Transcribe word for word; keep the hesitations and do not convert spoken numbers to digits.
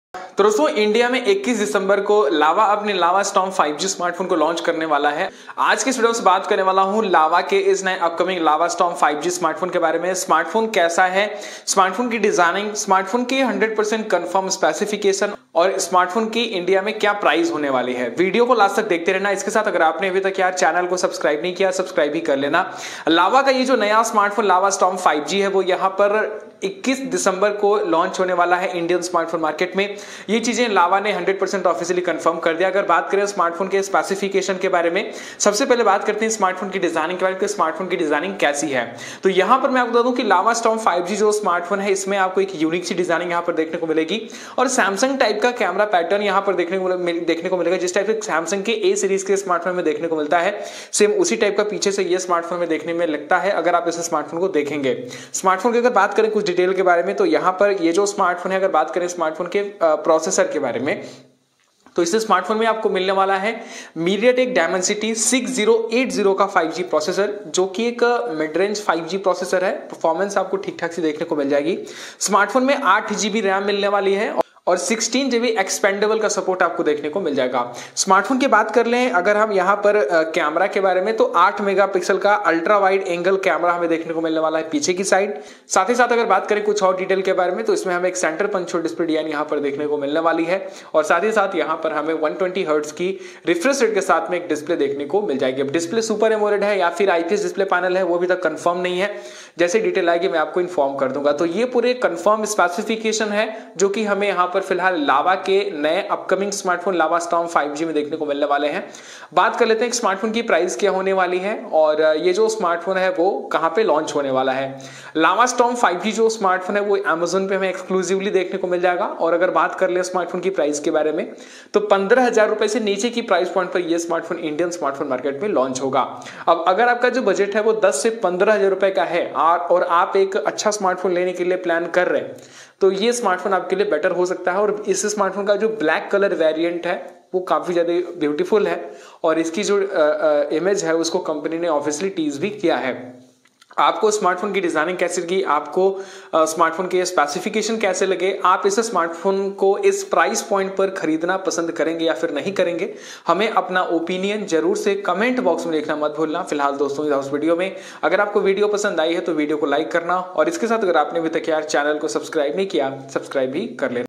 तो दोस्तों इंडिया में इक्कीस दिसंबर को लावा अपने Lava storm five G smartphone को लॉन्च करने वाला है। आज की इस वीडियो में बात करने वाला हूं लावा के इस नए upcoming Lava storm five G smartphone के बारे में। स्मार्टफोन कैसा है, स्मार्टफोन की डिजाइनिंग, स्मार्टफोन की हंड्रेड परसेंट कंफर्म स्पेसिफिकेशन और स्मार्टफोन की इंडिया में क्या प्राइस होने वाली है। वीडियो को लास्ट तक देखते रहना। इसके साथ अगर आपने अभी तक यार चैनल को सब्सक्राइब नहीं किया, सब्सक्राइब भी कर लेना। लावा का ये जो नया smartphone Lava storm five G है वो यहाँ पर इक्कीस दिसंबर को लॉन्च होने वाला है इंडियन स्मार्टफोन मार्केट में। ये चीजें लावा ने हंड्रेड परसेंट ऑफिशियली कंफर्म कर दिया। अगर बात करें स्मार्टफोन के स्पेसिफिकेशन के बारे में, सबसे पहले बात करते हैं स्मार्टफोन की डिजाइनिंग के बारे में। स्मार्टफोन की डिजाइनिंग कैसी है, तो यहां पर मैं आपको बता दूं कि लावा स्टॉर्म फाइव जी जो स्मार्टफोन है इसमें आपको एक यूनिक सी डिजाइनिंग यहां पर देखने को मिलेगी और सैमसंग टाइप का कैमरा पैटर्न यहां पर देखने को देखने को मिलेगा। जिस टाइप से सैमसंग के ए सीरीज के स्मार्टफोन में देखने को मिलता है, सेम उसी टाइप का पीछे से ये स्मार्टफोन में देखने में लगता है अगर आप इस स्मार्टफोन को देखेंगे। स्मार्टफोन की अगर बात करें कुछ डिटेल के बारे में, तो यहाँ पर ये जो स्मार्टफोन है, अगर बात करें स्मार्टफोन के प्रोसेसर के बारे में, तो इस स्मार्टफोन में आपको मिलने वाला है MediaTek Dimensity six zero eight zero का फाइव जी प्रोसेसर, जो कि एक mid range five G processor है। परफॉर्मेंस आपको ठीक ठाक से देखने को मिल जाएगी। स्मार्टफोन में आठ जीबी रैम मिलने वाली है और सिक्सटीन जीबी एक्सपेंडेबल का सपोर्ट आपको देखने को मिल जाएगा। स्मार्टफोन की बात कर लें अगर हम यहाँ पर कैमरा के बारे में, तो आठ मेगापिक्सल का अल्ट्रा वाइड एंगल कैमरा हमें देखने को मिलने वाला है पीछे की साइड। साथ ही साथ अगर बात करें कुछ और डिटेल के बारे में, तो इसमें हमें एक सेंटर पंचोल डिस्प्ले डिजाइन यहाँ पर देखने को मिलने वाली है और साथ ही साथ यहाँ पर हमें वन ट्वेंटी हर्ट्ज की रिफ्रेश रेट के साथ में एक डिस्प्ले देखने को मिल जाएगी। अब डिस्प्ले सुपर एमोलेड है या फिर आईपीएस डिस्प्ले पैनल है वो अभी तक कंफर्म नहीं है। जैसे डिटेल आएगी मैं आपको इन्फॉर्म कर दूंगा। तो ये पूरे कंफर्म स्पेसिफिकेशन है जो कि हमें यहाँ पर फिलहाल लावा के नए upcoming smartphone Lava storm five G में देखने को मिलने वाले हैं। बात कर लेते हैं स्मार्टफोन की प्राइस क्या होने वाली है और ये जो स्मार्टफोन है वो कहां पे लॉन्च होने वाला है। लावा स्टॉर्म फाइव जी जो स्मार्टफोन है वो अमेज़न पे हमें एक्सक्लूसिवली देखने को मिल जाएगा। और अगर बात कर ले स्मार्टफोन की प्राइस के बारे में, तो पंद्रह हजार रुपए से नीचे की प्राइस पॉइंट पर यह स्मार्टफोन इंडियन स्मार्टफोन मार्केट में लॉन्च होगा। अब अगर आपका जो बजट है वो दस से पंद्रह हजार रुपए का है और आप एक अच्छा स्मार्टफोन लेने के लिए प्लान कर रहे हैं, तो ये स्मार्टफोन आपके लिए बेटर हो सकता है। और इस स्मार्टफोन का जो ब्लैक कलर वेरिएंट है वो काफी ज्यादा ब्यूटीफुल है और इसकी जो इमेज है उसको कंपनी ने ऑफिशियली टीज भी किया है। आपको स्मार्टफोन की डिजाइनिंग कैसे लगी, आपको स्मार्टफोन के स्पेसिफिकेशन कैसे लगे, आप इस स्मार्टफोन को इस प्राइस पॉइंट पर खरीदना पसंद करेंगे या फिर नहीं करेंगे, हमें अपना ओपिनियन जरूर से कमेंट बॉक्स में लिखना मत भूलना। फिलहाल दोस्तों इस वीडियो में अगर आपको वीडियो पसंद आई है तो वीडियो को लाइक करना और इसके साथ अगर आपने अभी तक यार चैनल को सब्सक्राइब नहीं किया, सब्सक्राइब भी कर लेना।